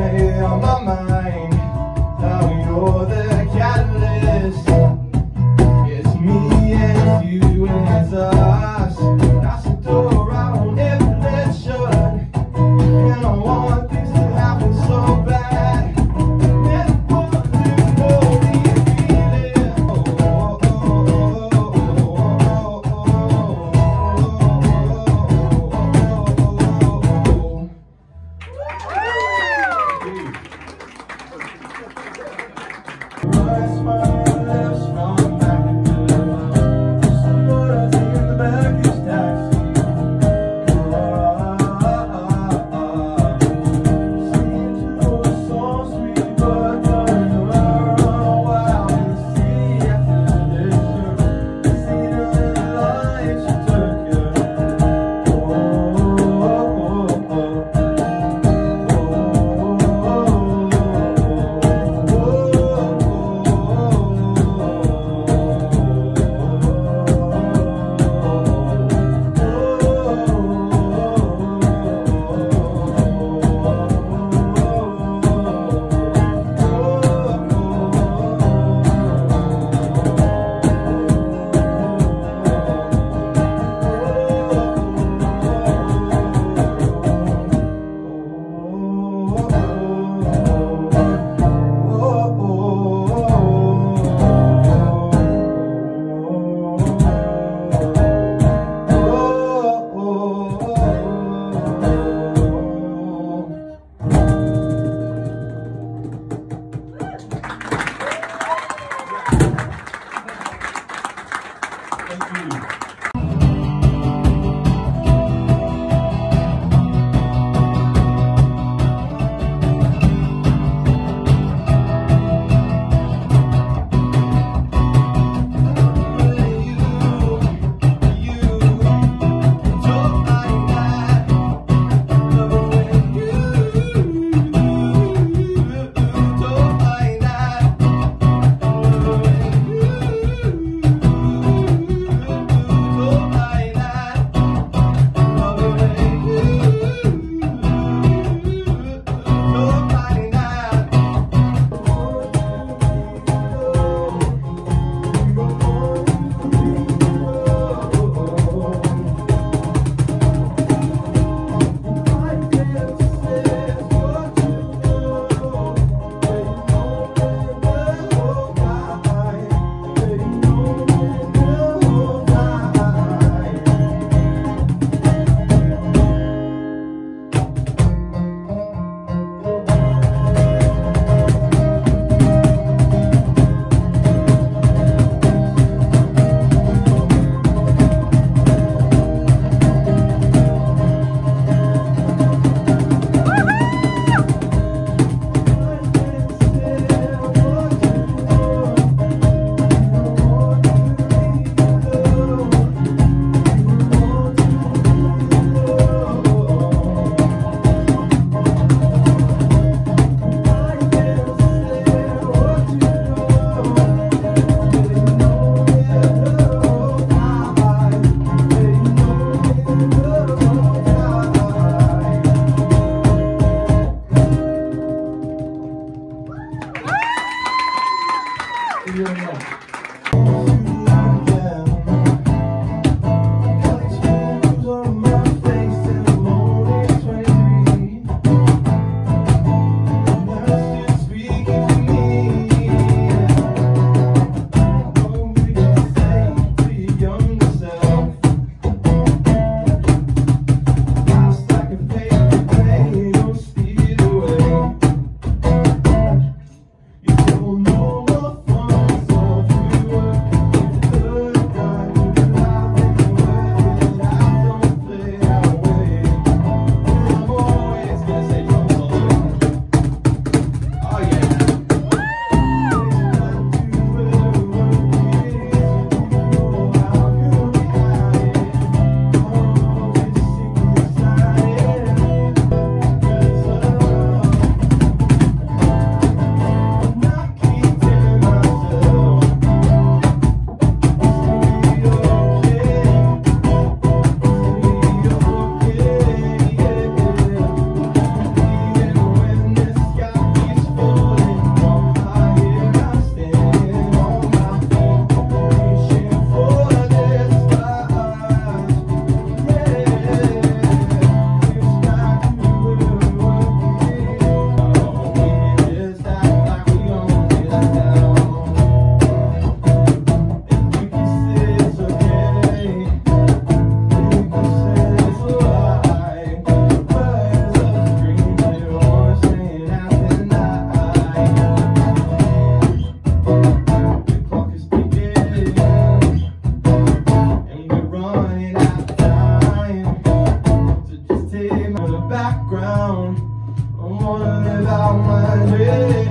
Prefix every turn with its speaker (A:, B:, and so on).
A: me on my mind. Now you're the catalyst. It's me and you and it's us. That's the door I won't ever let shut. And I want things to happen so bad. Never want to know the feeling. Oh, oh, oh, oh, oh, oh, oh, Rise my lips from back into the mouth. Somebody's in the back of his taxi. Singing to a song sweet but turning around a while in the city after the desert. The scene of the lights of Circa. Oh, oh, oh, oh, oh. wanna live out my dreams.